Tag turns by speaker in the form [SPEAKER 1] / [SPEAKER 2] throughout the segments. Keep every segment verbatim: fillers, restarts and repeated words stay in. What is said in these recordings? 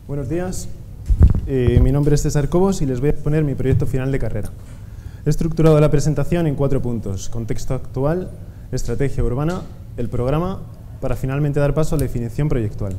[SPEAKER 1] Buenos días, eh, mi nombre es César Cobos y les voy a exponer mi proyecto final de carrera. He estructurado la presentación en cuatro puntos: contexto actual, estrategia urbana, el programa, para finalmente dar paso a la definición proyectual.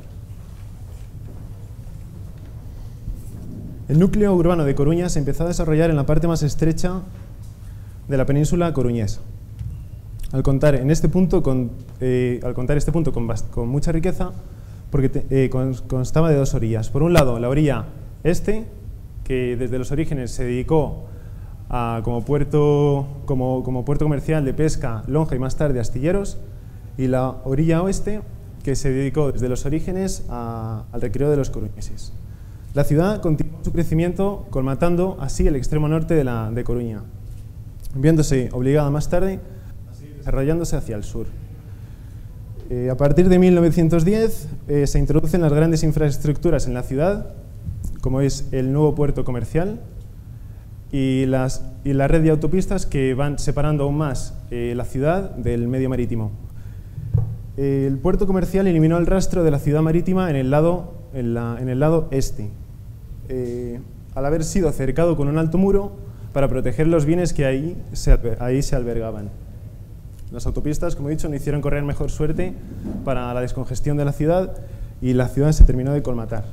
[SPEAKER 1] El núcleo urbano de Coruña se empezó a desarrollar en la parte más estrecha de la península coruñesa. Al contar, en este punto con, eh, al contar este punto con, con mucha riqueza, porque te, eh, constaba de dos orillas. Por un lado, la orilla este, que desde los orígenes se dedicó a, como, puerto, como, como puerto comercial de pesca, lonja y más tarde astilleros, y la orilla oeste, que se dedicó desde los orígenes a, al recreo de los coruñeses. La ciudad continuó su crecimiento, colmatando así el extremo norte de, la, de Coruña, viéndose obligada más tarde a seguir desarrollándose hacia el sur. Eh, a partir de mil novecientos diez eh, se introducen las grandes infraestructuras en la ciudad, como es el nuevo puerto comercial y, las, y la red de autopistas que van separando aún más eh, la ciudad del medio marítimo. Eh, el puerto comercial eliminó el rastro de la ciudad marítima en el lado, en la, en el lado este, eh, al haber sido cercado con un alto muro para proteger los bienes que ahí se, ahí se albergaban. Las autopistas, como he dicho, no hicieron correr mejor suerte para la descongestión de la ciudad y la ciudad se terminó de colmatar.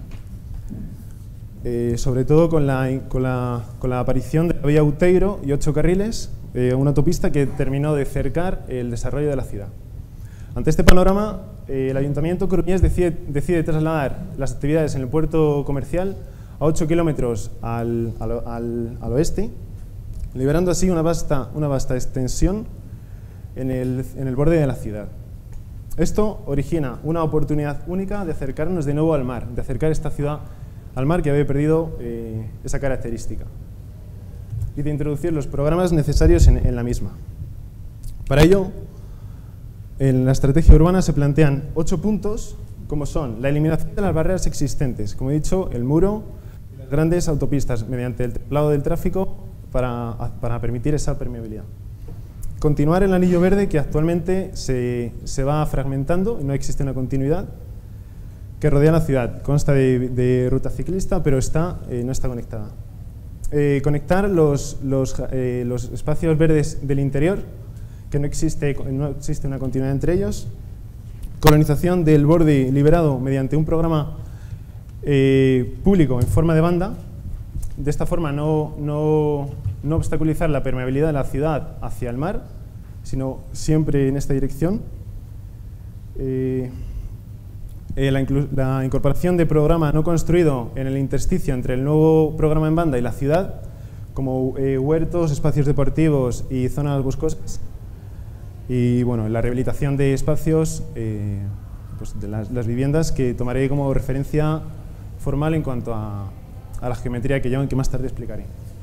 [SPEAKER 1] Eh, sobre todo con la, con, la, con la aparición de la vía Outeiro y ocho carriles, eh, una autopista que terminó de cercar el desarrollo de la ciudad. Ante este panorama, eh, el Ayuntamiento coruñés decide, decide trasladar las actividades en el puerto comercial a ocho kilómetros al, al, al, al oeste, liberando así una vasta, una vasta extensión En el, en el borde de la ciudad. Esto origina una oportunidad única de acercarnos de nuevo al mar, de acercar esta ciudad al mar que había perdido eh, esa característica, y de introducir los programas necesarios en, en la misma. Para ello, en la estrategia urbana se plantean ocho puntos, como son la eliminación de las barreras existentes, como he dicho, el muro y las grandes autopistas, mediante el templado del tráfico para, para permitir esa permeabilidad. Continuar el anillo verde, que actualmente se, se va fragmentando y no existe una continuidad, que rodea la ciudad. Consta de, de ruta ciclista, pero está, eh, no está conectada. Eh, conectar los, los, eh, los espacios verdes del interior, que no existe, no existe una continuidad entre ellos. Colonización del borde liberado mediante un programa eh, público en forma de banda. De esta forma no, no, no obstaculizar la permeabilidad de la ciudad hacia el mar, sino siempre en esta dirección. Eh, eh, la, la incorporación de programa no construido en el intersticio entre el nuevo programa en banda y la ciudad, como eh, huertos, espacios deportivos y zonas boscosas. Y bueno, la rehabilitación de espacios, eh, pues de las, las viviendas, que tomaré como referencia formal en cuanto a a la geometría que llevan, que más tarde explicaré.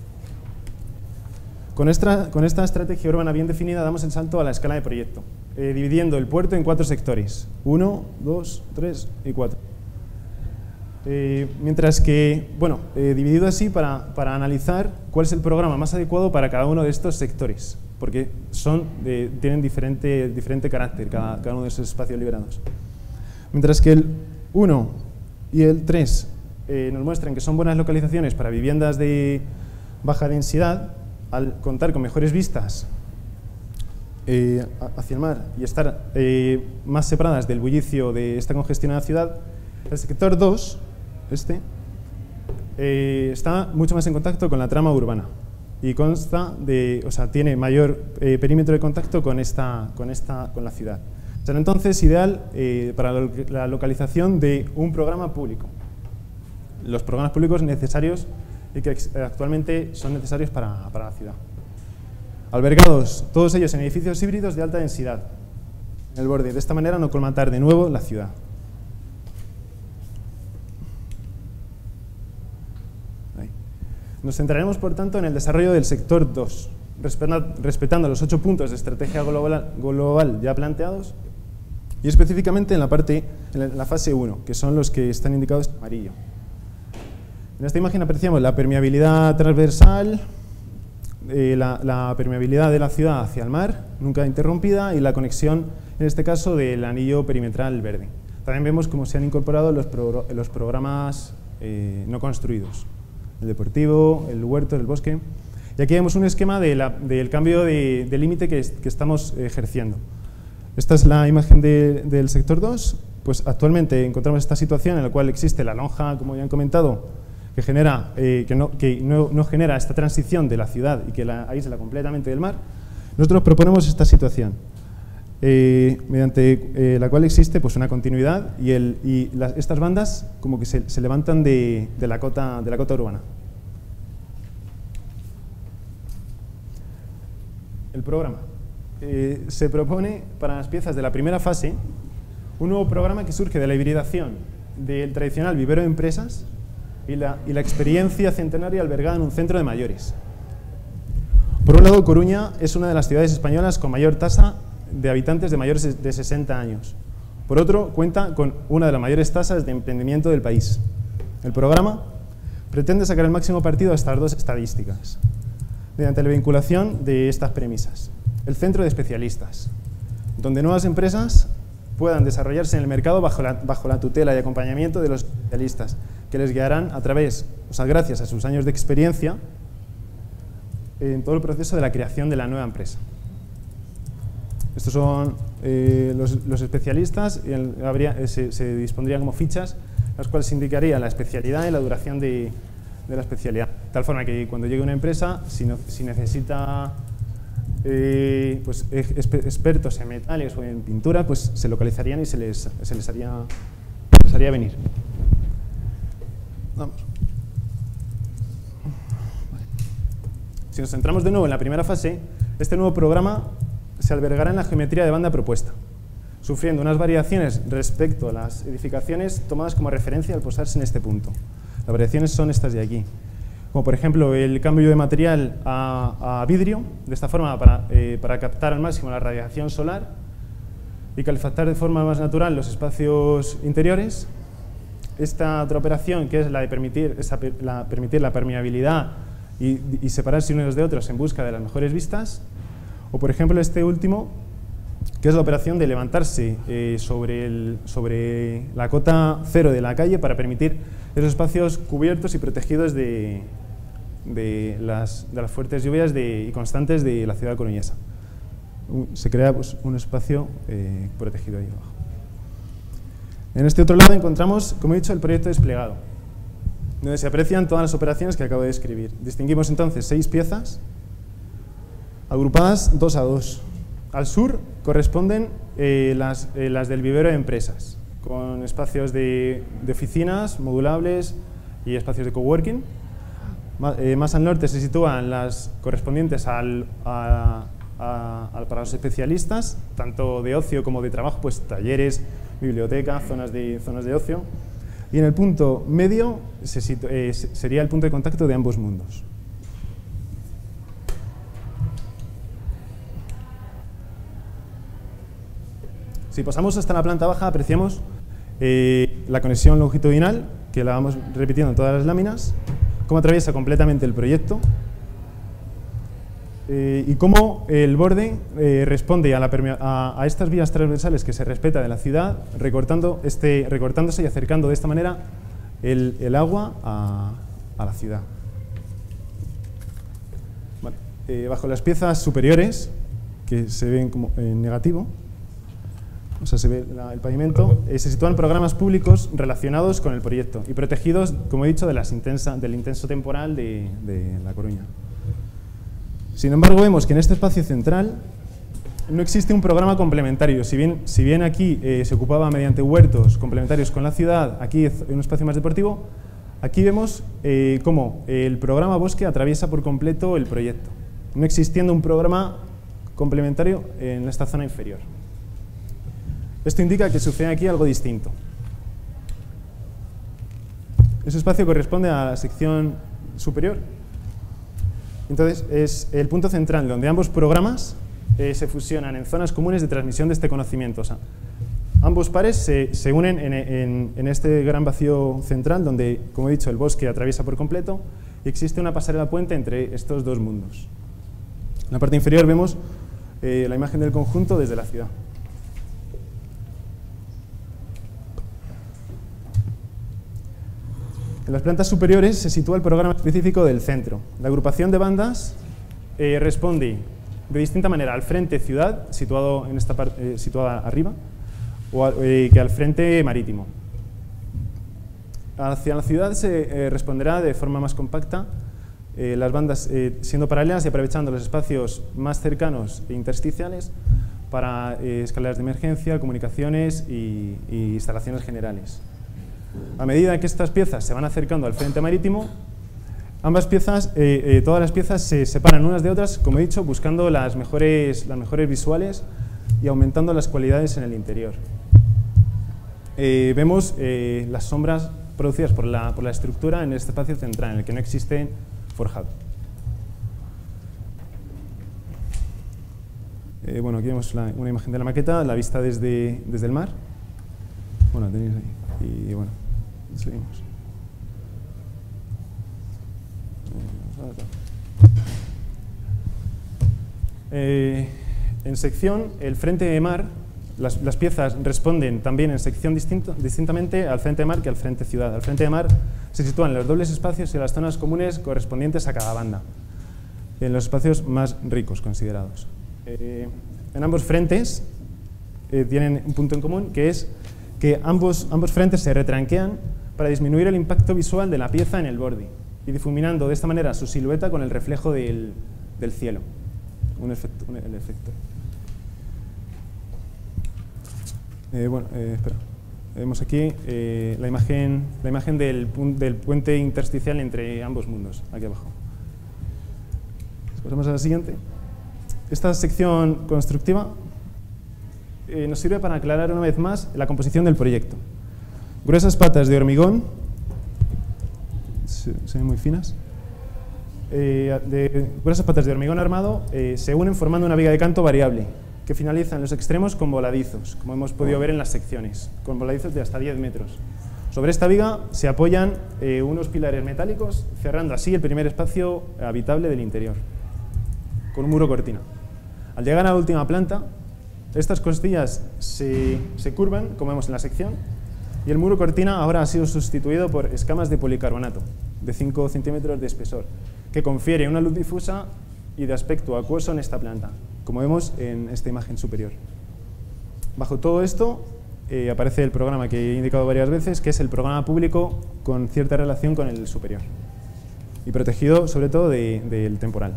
[SPEAKER 1] Con esta, con esta estrategia urbana bien definida damos el salto a la escala de proyecto, eh, dividiendo el puerto en cuatro sectores, uno, dos, tres y cuatro. Eh, mientras que, bueno, eh, dividido así para, para analizar cuál es el programa más adecuado para cada uno de estos sectores, porque son, eh, tienen diferente, diferente carácter cada, cada uno de esos espacios liberados. Mientras que el uno y el tres Eh, nos muestran que son buenas localizaciones para viviendas de baja densidad, al contar con mejores vistas eh, hacia el mar y estar eh, más separadas del bullicio de esta congestionada ciudad. El sector dos, este, eh, está mucho más en contacto con la trama urbana y consta de, o sea, tiene mayor eh, perímetro de contacto con, esta, con, esta, con la ciudad. Será entonces ideal eh, para la localización de un programa público. Los programas públicos necesarios y que actualmente son necesarios para, para la ciudad. Albergados, todos ellos en edificios híbridos de alta densidad, en el borde. De esta manera no colmatar de nuevo la ciudad. Ahí. Nos centraremos, por tanto, en el desarrollo del sector dos, respetando los ocho puntos de estrategia global, global ya planteados, y específicamente en la, parte, en la fase uno, que son los que están indicados en amarillo. En esta imagen apreciamos la permeabilidad transversal, eh, la, la permeabilidad de la ciudad hacia el mar, nunca interrumpida, y la conexión, en este caso, del anillo perimetral verde. También vemos cómo se han incorporado los, pro, los programas eh, no construidos, el deportivo, el huerto, el bosque. Y aquí vemos un esquema de la, del cambio de, de límite que, que estamos ejerciendo. Esta es la imagen de, del sector dos. Pues actualmente encontramos esta situación en la cual existe la lonja, como ya han comentado, que, genera, eh, que, no, que no, no genera esta transición de la ciudad y que la aísla completamente del mar. Nosotros proponemos esta situación, eh, mediante eh, la cual existe pues, una continuidad y, el, y las, estas bandas como que se, se levantan de, de, la cota, de la cota urbana. El programa. Eh, se propone para las piezas de la primera fase un nuevo programa que surge de la hibridación del tradicional vivero de empresas y la, y la experiencia centenaria albergada en un centro de mayores. Por un lado, Coruña es una de las ciudades españolas con mayor tasa de habitantes de mayores de sesenta años. Por otro, cuenta con una de las mayores tasas de emprendimiento del país. El programa pretende sacar el máximo partido a estas dos estadísticas, mediante la vinculación de estas premisas. El centro de especialistas, donde nuevas empresas puedan desarrollarse en el mercado bajo la, bajo la tutela y acompañamiento de los especialistas, que les guiarán a través, o sea, gracias a sus años de experiencia, en todo el proceso de la creación de la nueva empresa. Estos son eh, los, los especialistas, y el, habría, eh, se, se dispondrían como fichas, las cuales se indicaría la especialidad y la duración de, de la especialidad. De tal forma que cuando llegue una empresa, si, no, si necesita Eh, pues, expertos en metales o en pintura, pues se localizarían y se les, se les, haría, se les haría venir. Vamos. Si nos centramos de nuevo en la primera fase, este nuevo programa se albergará en la geometría de banda propuesta, sufriendo unas variaciones respecto a las edificaciones tomadas como referencia al posarse en este punto. Las variaciones son estas de aquí, como por ejemplo el cambio de material a, a vidrio, de esta forma para, eh, para captar al máximo la radiación solar y calefactar de forma más natural los espacios interiores. Esta otra operación, que es la de permitir, esa, la, permitir la permeabilidad y, y separarse unos de otros en busca de las mejores vistas. O por ejemplo este último, que es la operación de levantarse eh, sobre, el, sobre la cota cero de la calle para permitir esos espacios cubiertos y protegidos de, de, las, de las fuertes lluvias de, y constantes de la ciudad coruñesa. Se crea pues, un espacio eh, protegido ahí abajo. En este otro lado encontramos, como he dicho, el proyecto desplegado, donde se aprecian todas las operaciones que acabo de describir. Distinguimos entonces seis piezas, agrupadas dos a dos. Al sur corresponden eh, las, eh, las del vivero de empresas, con espacios de, de oficinas modulables y espacios de coworking. Más, eh, más al norte se sitúan las correspondientes al, a, a, a, para los especialistas, tanto de ocio como de trabajo, pues talleres, biblioteca, zonas de, zonas de ocio. Y en el punto medio se situ, eh, sería el punto de contacto de ambos mundos. Si pasamos hasta la planta baja, apreciamos eh, la conexión longitudinal, que la vamos repitiendo en todas las láminas, cómo atraviesa completamente el proyecto eh, y cómo el borde eh, responde a, la a, a estas vías transversales que se respeta de la ciudad, recortando este, recortándose y acercando de esta manera el, el agua a, a la ciudad. Vale. Eh, bajo las piezas superiores, que se ven como en negativo, o sea, se ve la, el pavimento, eh, se sitúan programas públicos relacionados con el proyecto y protegidos, como he dicho, de las intensa, del intenso temporal de, de La Coruña. Sin embargo, vemos que en este espacio central no existe un programa complementario. Si bien, si bien aquí eh, se ocupaba mediante huertos complementarios con la ciudad, aquí en un espacio más deportivo, aquí vemos eh, cómo el programa Bosque atraviesa por completo el proyecto, no existiendo un programa complementario en esta zona inferior. Esto indica que sucede aquí algo distinto. Ese espacio corresponde a la sección superior. Entonces, es el punto central donde ambos programas eh, se fusionan en zonas comunes de transmisión de este conocimiento. O sea, ambos pares se, se unen en, en, en este gran vacío central donde, como he dicho, el bosque atraviesa por completo y existe una pasarela puente entre estos dos mundos. En la parte inferior vemos eh, la imagen del conjunto desde la ciudad. En las plantas superiores se sitúa el programa específico del centro. La agrupación de bandas eh, responde de distinta manera al frente ciudad, situado en esta parte, eh, situada arriba, o a, eh, que al frente marítimo. Hacia la ciudad se eh, responderá de forma más compacta, eh, las bandas eh, siendo paralelas y aprovechando los espacios más cercanos e intersticiales para eh, escaleras de emergencia, comunicaciones y, y instalaciones generales. A medida que estas piezas se van acercando al frente marítimo, ambas piezas, eh, eh, todas las piezas se separan unas de otras, como he dicho, buscando las mejores, las mejores visuales y aumentando las cualidades en el interior. Eh, vemos eh, las sombras producidas por la, por la estructura en este espacio central, en el que no existe forjado. Eh, bueno, aquí vemos la, una imagen de la maqueta, la vista desde, desde el mar. Bueno, tenéis ahí. Y bueno, seguimos. Eh, en sección, el frente de mar, las, las piezas responden también en sección distinto, distintamente al frente de mar que al frente ciudad. Al frente de mar se sitúan los dobles espacios y las zonas comunes correspondientes a cada banda, en los espacios más ricos considerados. Eh, en ambos frentes eh, tienen un punto en común, que es que ambos, ambos frentes se retranquean para disminuir el impacto visual de la pieza en el borde y difuminando de esta manera su silueta con el reflejo del, del cielo. Un efecto, un, el efecto. Eh, bueno, eh, espera. Vemos aquí eh, la imagen, la imagen del, del puente intersticial entre ambos mundos, aquí abajo. Pasamos a la siguiente. Esta sección constructiva eh, nos sirve para aclarar una vez más la composición del proyecto. Gruesas patas de hormigón, se, se ven muy finas, eh, de, gruesas patas de hormigón armado eh, se unen formando una viga de canto variable, que finaliza en los extremos con voladizos, como hemos podido ver en las secciones, con voladizos de hasta diez metros. Sobre esta viga se apoyan eh, unos pilares metálicos, cerrando así el primer espacio habitable del interior, con un muro cortina. Al llegar a la última planta, estas costillas se, se curvan, como vemos en la sección, y el muro cortina ahora ha sido sustituido por escamas de policarbonato, de cinco centímetros de espesor, que confiere una luz difusa y de aspecto acuoso en esta planta, como vemos en esta imagen superior. Bajo todo esto eh, aparece el programa que he indicado varias veces, que es el programa público con cierta relación con el superior, y protegido sobre todo de, del temporal.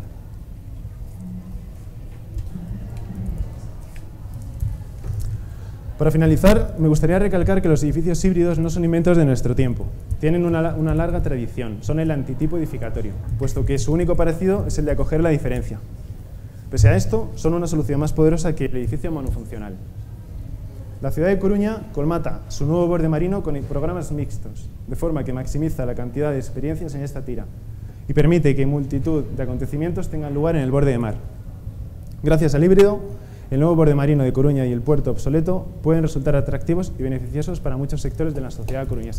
[SPEAKER 1] Para finalizar, me gustaría recalcar que los edificios híbridos no son inventos de nuestro tiempo. Tienen una, una larga tradición, son el antitipo edificatorio, puesto que su único parecido es el de acoger la diferencia. Pese a esto, son una solución más poderosa que el edificio monofuncional. La ciudad de Coruña colmata su nuevo borde marino con programas mixtos, de forma que maximiza la cantidad de experiencias en esta tira y permite que multitud de acontecimientos tengan lugar en el borde de mar. Gracias al híbrido, el nuevo borde marino de Coruña y el puerto obsoleto pueden resultar atractivos y beneficiosos para muchos sectores de la sociedad coruñesa.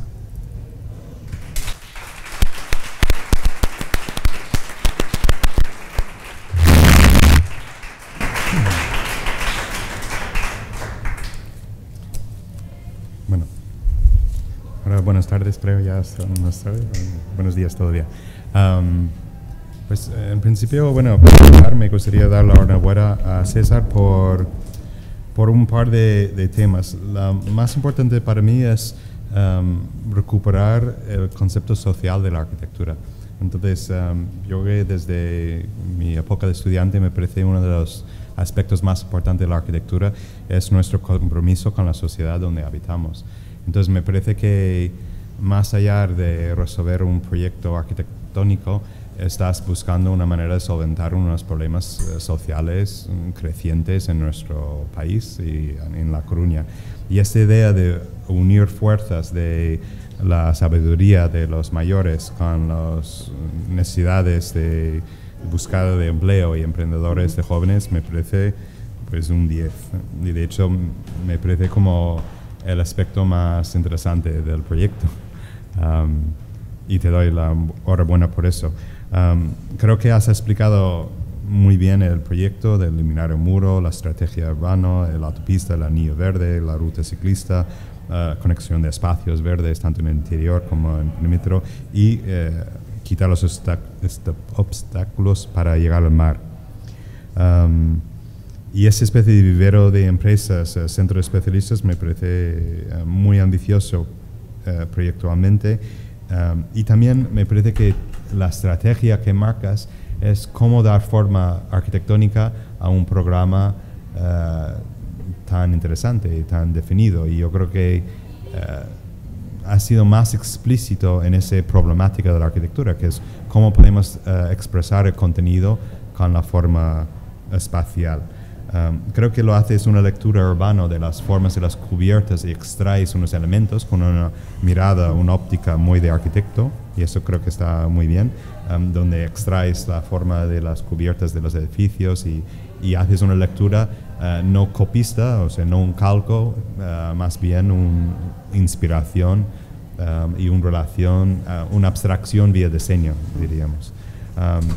[SPEAKER 2] Bueno, ahora buenas tardes, creo ya son más tarde. Buenos días todavía. Um, Pues en principio, bueno, para empezar me gustaría dar la enhorabuena a César por, por un par de, de temas. La más importante para mí es um, recuperar el concepto social de la arquitectura. Entonces, um, yo que desde mi época de estudiante me parece uno de los aspectos más importantes de la arquitectura es nuestro compromiso con la sociedad donde habitamos. Entonces, me parece que más allá de resolver un proyecto arquitectónico, estás buscando una manera de solventar unos problemas eh, sociales mm, crecientes en nuestro país y en La Coruña. Y esta idea de unir fuerzas de la sabiduría de los mayores con las necesidades de búsqueda de empleo y emprendedores de jóvenes me parece pues un diez. Y de hecho me parece como el aspecto más interesante del proyecto. Um, y te doy la enhorabuena por eso. Um, creo que has explicado muy bien el proyecto de eliminar el muro, la estrategia urbana, la autopista, el anillo verde, la ruta ciclista, uh, conexión de espacios verdes tanto en el interior como en el perímetro y eh, quitar los obstáculos para llegar al mar. Um, y esa especie de vivero de empresas, uh, centros especialistas, me parece uh, muy ambicioso uh, proyectualmente. Um, y también me parece que la estrategia que marcas es cómo dar forma arquitectónica a un programa uh, tan interesante y tan definido. Y yo creo que uh, ha sido más explícito en esa problemática de la arquitectura, que es cómo podemos uh, expresar el contenido con la forma espacial. Um, creo que lo haces una lectura urbana de las formas de las cubiertas y extraes unos elementos con una mirada, una óptica muy de arquitecto, y eso creo que está muy bien, um, donde extraes la forma de las cubiertas de los edificios y, y haces una lectura uh, no copista, o sea, no un calco, uh, más bien una inspiración um, y una relación, uh, una abstracción vía diseño, diríamos. Um,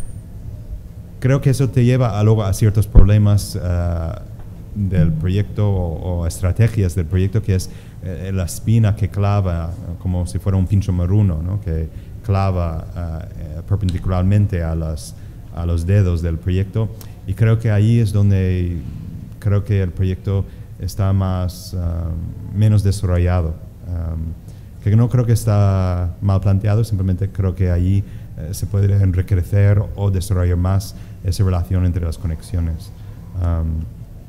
[SPEAKER 2] Creo que eso te lleva a, luego a ciertos problemas uh, del proyecto o, o estrategias del proyecto, que es eh, la espina que clava, como si fuera un pincho maruno, ¿no? Que clava uh, eh, perpendicularmente a, las, a los dedos del proyecto. Y creo que ahí es donde creo que el proyecto está más, uh, menos desarrollado. Um, que no creo que está mal planteado, simplemente creo que ahí eh, se puede enriquecer o desarrollar más esa relación entre las conexiones. Um,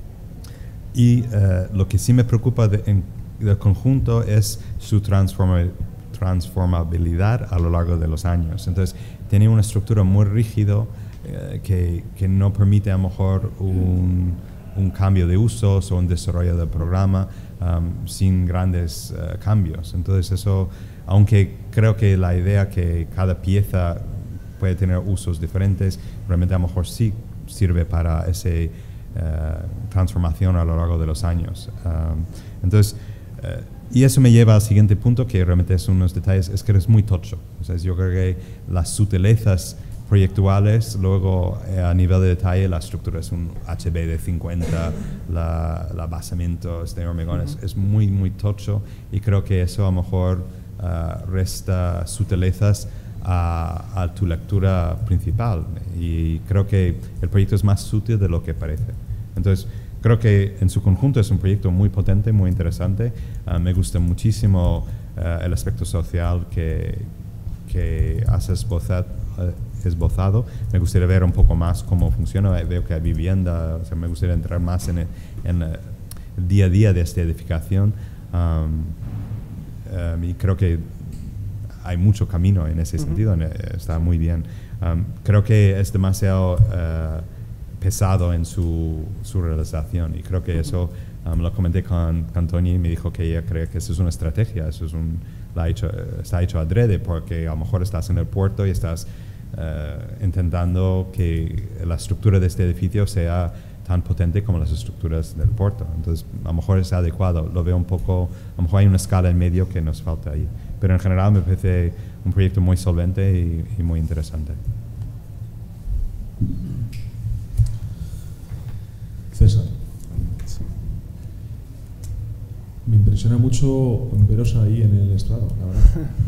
[SPEAKER 2] y uh, lo que sí me preocupa de, en, del conjunto es su transforma, transformabilidad a lo largo de los años. Entonces, tiene una estructura muy rígida uh, que, que no permite a lo mejor un, un cambio de usos o un desarrollo del programa um, sin grandes uh, cambios. Entonces, eso, aunque creo que la idea que cada pieza puede tener usos diferentes, realmente a lo mejor sí sirve para esa uh, transformación a lo largo de los años. Um, entonces, uh, y eso me lleva al siguiente punto, que realmente son unos detalles, es que es muy tocho. O sea, yo creo que las sutilezas proyectuales, luego eh, a nivel de detalle, la estructura es un H B de cincuenta, la, la basamento es de hormigón, uh-huh. es, es muy, muy tocho, y creo que eso a lo mejor uh, resta sutilezas A, a tu lectura principal, y creo que el proyecto es más sutil de lo que parece. Entonces, creo que en su conjunto es un proyecto muy potente, muy interesante. Uh, me gusta muchísimo uh, el aspecto social que, que has esbozado, uh, esbozado. Me gustaría ver un poco más cómo funciona. Veo que hay vivienda, o sea, me gustaría entrar más en el, en el día a día de esta edificación. Um, um, y creo que hay mucho camino en ese uh-huh. sentido, está muy bien. Um, creo que es demasiado uh, pesado en su, su realización, y creo que uh-huh. eso um, lo comenté con, con Tony, y me dijo que ella cree que eso es una estrategia, eso es un, la ha hecho, está hecho adrede, porque a lo mejor estás en el puerto y estás uh, intentando que la estructura de este edificio sea tan potente como las estructuras del puerto. Entonces, a lo mejor es adecuado, lo veo un poco, a lo mejor hay una escala en medio que nos falta ahí. Pero en general me parece un proyecto muy solvente y, y muy interesante.
[SPEAKER 3] César. Me impresiona mucho veros ahí en el estrado, la verdad.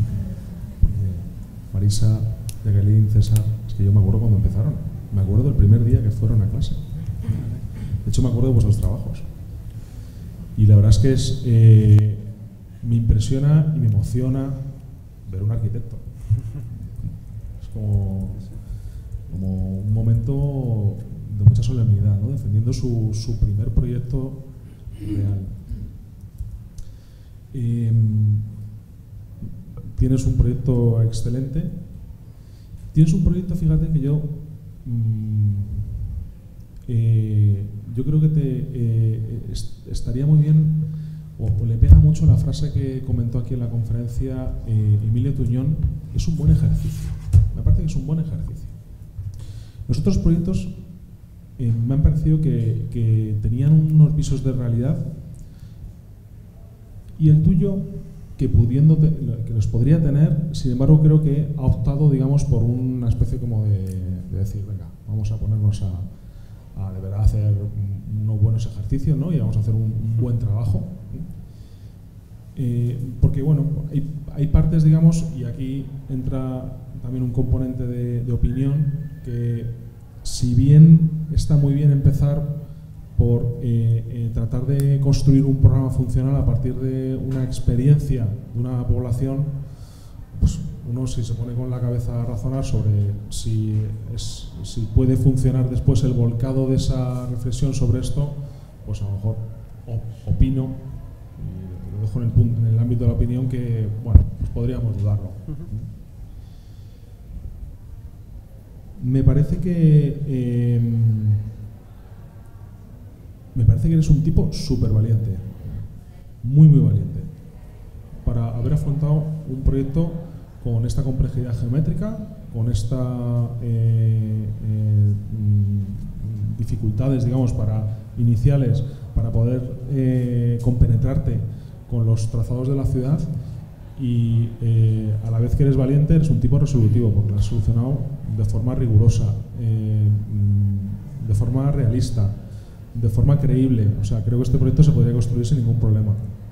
[SPEAKER 3] Eh, Marisa, Jacqueline, César, es que yo me acuerdo cuando empezaron. Me acuerdo del primer día que fueron a clase. De hecho, me acuerdo de vuestros trabajos. Y la verdad es que es... Eh, me impresiona y me emociona ver un arquitecto. Es como, como un momento de mucha solemnidad, ¿no? Defendiendo su, su primer proyecto real. Eh, tienes un proyecto excelente. Tienes un proyecto, fíjate, que yo mmm, eh, yo creo que te eh, est estaría muy bien, o, o le pega mucho la frase que comentó aquí en la conferencia eh, Emilio Tuñón: es un buen ejercicio. Me parece que es un buen ejercicio. Los otros proyectos eh, me han parecido que, que tenían unos visos de realidad, y el tuyo que pudiendo te, que los podría tener, sin embargo creo que ha optado, digamos, por una especie como de, de decir, venga, vamos a ponernos a, a de verdad hacer unos buenos ejercicios, ¿no? Y vamos a hacer un, un buen trabajo. Eh, porque bueno, hay, hay partes, digamos, y aquí entra también un componente de, de opinión, que si bien está muy bien empezar por eh, eh, tratar de construir un programa funcional a partir de una experiencia de una población, pues uno, si se pone con la cabeza a razonar sobre si, es, si puede funcionar después el volcado de esa reflexión sobre esto, pues a lo mejor opino, y lo dejo en el, punto, en el ámbito de la opinión, que bueno, pues podríamos dudarlo. Uh-huh. Me parece que eh, me parece que eres un tipo súper valiente, muy muy valiente, para haber afrontado un proyecto con esta complejidad geométrica, con estas eh, eh, dificultades, digamos, para iniciales, para poder eh, compenetrarte con los trazados de la ciudad, y eh, a la vez que eres valiente, eres un tipo resolutivo, porque lo has solucionado de forma rigurosa, eh, de forma realista, de forma creíble. O sea, creo que este proyecto se podría construir sin ningún problema.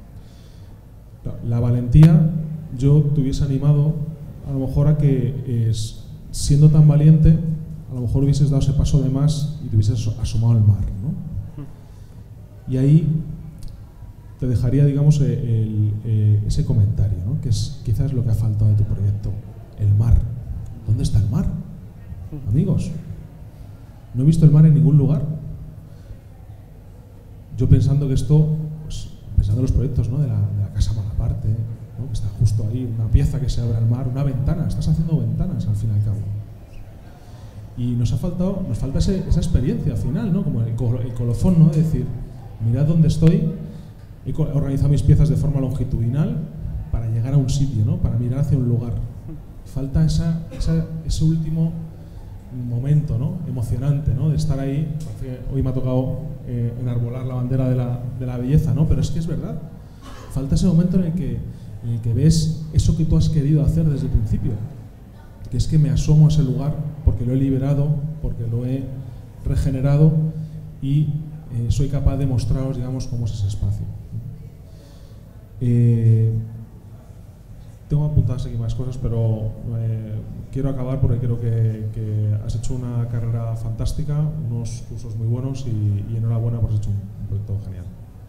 [SPEAKER 3] La valentía, yo te hubiese animado a lo mejor a que, es, siendo tan valiente, a lo mejor hubieses dado ese paso de más y te hubieses asomado al mar, ¿no? Y ahí te dejaría, digamos, el, el, el, ese comentario, ¿no? Que es quizás lo que ha faltado de tu proyecto, el mar. ¿Dónde está el mar? Amigos, no he visto el mar en ningún lugar. Yo pensando que esto, pues, pensando en los proyectos, ¿no? de, la, de la Casa Malaparte, ¿no? Que está justo ahí, una pieza que se abre al mar, una ventana, estás haciendo ventanas al fin y al cabo. Y nos ha faltado, nos falta ese, esa experiencia al final, ¿no? Como el, el colofón, ¿no? De decir, mirad dónde estoy, he organizado mis piezas de forma longitudinal para llegar a un sitio, ¿no? Para mirar hacia un lugar. Falta esa, esa, ese último momento, ¿no? Emocionante, ¿no? De estar ahí. Hoy me ha tocado eh, enarbolar la bandera de la, de la belleza, ¿no? Pero es que es verdad. Falta ese momento en el, que, en el que ves eso que tú has querido hacer desde el principio. Que es que me asomo a ese lugar porque lo he liberado, porque lo he regenerado y eh, soy capaz de mostraros, digamos, cómo es ese espacio. Eh, tengo apuntadas aquí más cosas, pero eh, quiero acabar porque creo que, que has hecho una carrera fantástica, unos cursos muy buenos y, y enhorabuena por haber hecho un, un proyecto genial.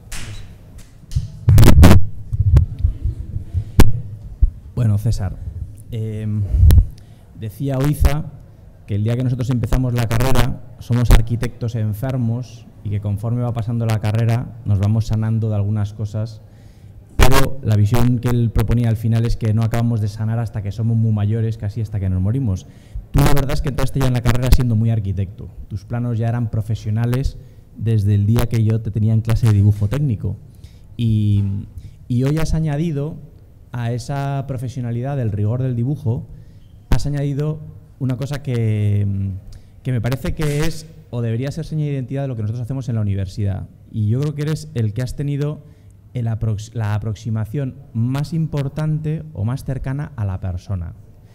[SPEAKER 4] Bueno, César, eh, decía Oiza que el día que nosotros empezamos la carrera somos arquitectos enfermos y que conforme va pasando la carrera nos vamos sanando de algunas cosas, pero la visión que él proponía al final es que no acabamos de sanar hasta que somos muy mayores, casi hasta que nos morimos. Tú la verdad es que entraste ya en la carrera siendo muy arquitecto, tus planos ya eran profesionales desde el día que yo te tenía en clase de dibujo técnico y, y hoy has añadido a esa profesionalidad del rigor del dibujo, has añadido una cosa que, que me parece que es o debería ser seña de identidad de lo que nosotros hacemos en la universidad. Y yo creo que eres el que has tenido el aprox la aproximación más importante o más cercana a la persona.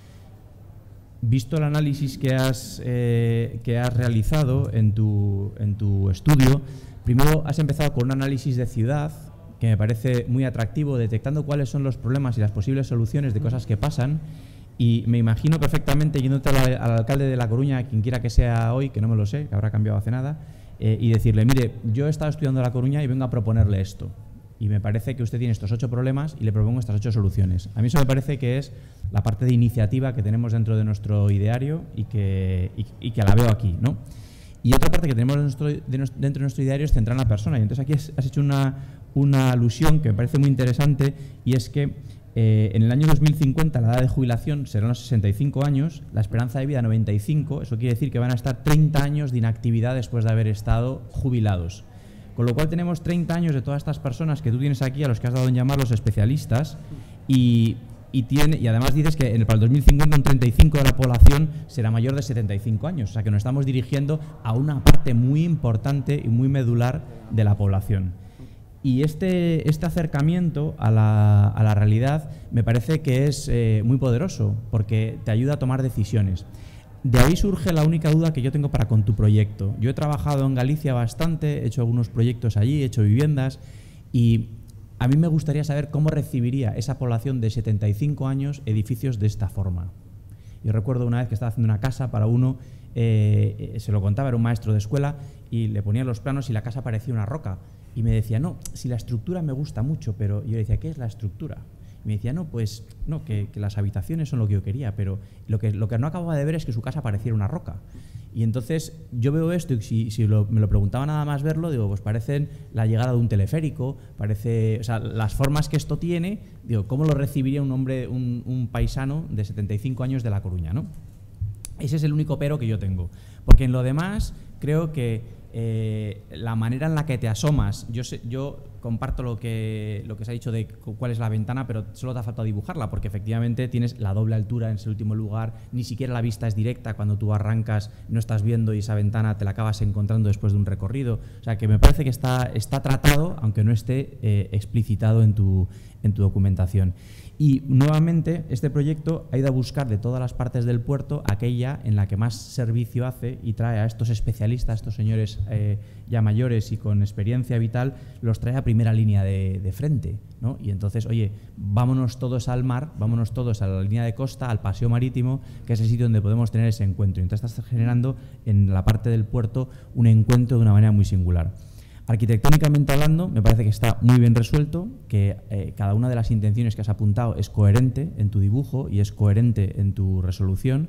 [SPEAKER 4] Visto el análisis que has, eh, que has realizado en tu, en tu estudio, primero has empezado con un análisis de ciudad, que me parece muy atractivo, detectando cuáles son los problemas y las posibles soluciones de cosas que pasan, y me imagino perfectamente yéndote al, al alcalde de La Coruña, quien quiera que sea hoy, que no me lo sé, que habrá cambiado hace nada, eh, y decirle, mire, yo he estado estudiando La Coruña y vengo a proponerle esto, y me parece que usted tiene estos ocho problemas y le propongo estas ocho soluciones. A mí eso me parece que es la parte de iniciativa que tenemos dentro de nuestro ideario y que, y, y que la veo aquí, ¿no? Y otra parte que tenemos de nuestro, de nuestro, dentro de nuestro ideario es centrar en la persona. Y entonces aquí has, has hecho una, una alusión que me parece muy interesante, y es que eh, en el año dos mil cincuenta la edad de jubilación será los sesenta y cinco años, la esperanza de vida noventa y cinco, eso quiere decir que van a estar treinta años de inactividad después de haber estado jubilados. Con lo cual tenemos treinta años de todas estas personas que tú tienes aquí, a los que has dado en llamar los especialistas, y, y, tiene, y además dices que en el, para el dos mil cincuenta un treinta y cinco por ciento de la población será mayor de setenta y cinco años, o sea que nos estamos dirigiendo a una parte muy importante y muy medular de la población. Y este, este acercamiento a la, a la realidad me parece que es eh, muy poderoso, porque te ayuda a tomar decisiones. De ahí surge la única duda que yo tengo para con tu proyecto. Yo he trabajado en Galicia bastante, he hecho algunos proyectos allí, he hecho viviendas, y a mí me gustaría saber cómo recibiría esa población de setenta y cinco años edificios de esta forma. Yo recuerdo una vez que estaba haciendo una casa para uno, eh, se lo contaba, era un maestro de escuela, y le ponían los planos y la casa parecía una roca. Y me decía, no, si la estructura me gusta mucho, pero yo le decía, ¿qué es la estructura? Y me decía, no, pues no, que, que las habitaciones son lo que yo quería, pero lo que, lo que no acababa de ver es que su casa pareciera una roca. Y entonces yo veo esto y si, si lo, me lo preguntaba nada más verlo, digo, pues parecen la llegada de un teleférico, parece, o sea, las formas que esto tiene, digo, ¿cómo lo recibiría un hombre, un, un paisano de setenta y cinco años de La Coruña, ¿no? Ese es el único pero que yo tengo, porque en lo demás creo que Eh, la manera en la que te asomas, yo, sé, yo comparto lo que, lo que se ha dicho de cuál es la ventana, pero solo te ha faltado dibujarla, porque efectivamente tienes la doble altura en ese último lugar, ni siquiera la vista es directa, cuando tú arrancas no estás viendo y esa ventana te la acabas encontrando después de un recorrido. O sea que me parece que está, está tratado, aunque no esté eh, explicitado en tu, en tu documentación. Y nuevamente este proyecto ha ido a buscar de todas las partes del puerto aquella en la que más servicio hace y trae a estos especialistas, a estos señores eh, ya mayores y con experiencia vital, los trae a primera línea de, de frente, ¿no? Y entonces, oye, vámonos todos al mar, vámonos todos a la línea de costa, al paseo marítimo, que es el sitio donde podemos tener ese encuentro. Y entonces estás generando en la parte del puerto un encuentro de una manera muy singular. Arquitectónicamente hablando, me parece que está muy bien resuelto, que eh, cada una de las intenciones que has apuntado es coherente en tu dibujo y es coherente en tu resolución,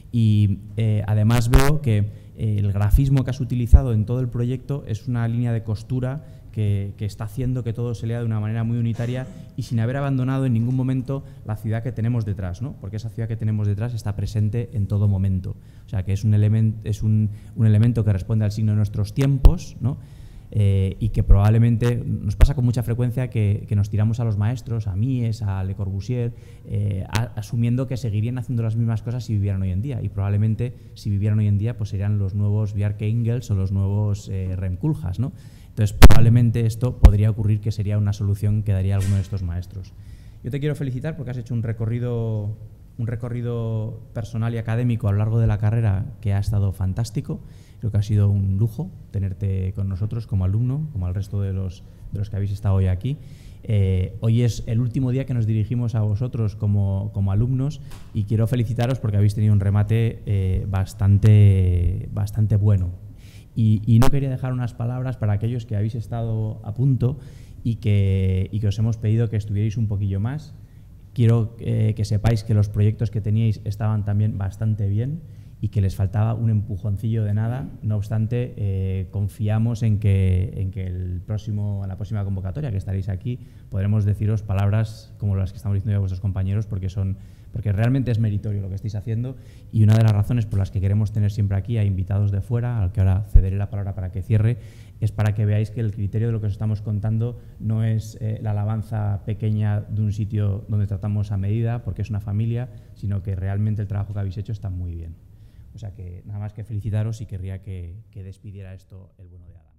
[SPEAKER 4] y eh, además veo que eh, el grafismo que has utilizado en todo el proyecto es una línea de costura que, que está haciendo que todo se lea de una manera muy unitaria y sin haber abandonado en ningún momento la ciudad que tenemos detrás, ¿no? Porque esa ciudad que tenemos detrás está presente en todo momento. O sea, que es un, element, es un, un elemento que responde al signo de nuestros tiempos, ¿no? Eh, y que probablemente nos pasa con mucha frecuencia que, que nos tiramos a los maestros, a Mies, a Le Corbusier, eh, a, asumiendo que seguirían haciendo las mismas cosas si vivieran hoy en día. Y probablemente si vivieran hoy en día pues serían los nuevos Bjarke Ingels o los nuevos eh, Rem Koolhaas, ¿no? Entonces probablemente esto podría ocurrir que sería una solución que daría alguno de estos maestros. Yo te quiero felicitar porque has hecho un recorrido, un recorrido personal y académico a lo largo de la carrera que ha estado fantástico. Creo que ha sido un lujo tenerte con nosotros como alumno, como al resto de los, de los que habéis estado hoy aquí. Eh, hoy es el último día que nos dirigimos a vosotros como, como alumnos y quiero felicitaros porque habéis tenido un remate eh, bastante, bastante bueno. Y, y no quería dejar unas palabras para aquellos que habéis estado a punto y que, y que os hemos pedido que estuvierais un poquillo más. Quiero eh, que sepáis que los proyectos que teníais estaban también bastante bien y que les faltaba un empujoncillo de nada. No obstante, eh, confiamos en que, en que el próximo, en la próxima convocatoria, que estaréis aquí, podremos deciros palabras como las que estamos diciendo a vuestros compañeros, porque, son, porque realmente es meritorio lo que estáis haciendo, y una de las razones por las que queremos tener siempre aquí a invitados de fuera, al que ahora cederé la palabra para que cierre, es para que veáis que el criterio de lo que os estamos contando no es eh, la alabanza pequeña de un sitio donde tratamos a medida, porque es una familia, sino que realmente el trabajo que habéis hecho está muy bien. O sea que nada más que felicitaros y querría que, que despidiera esto el bueno de Ada.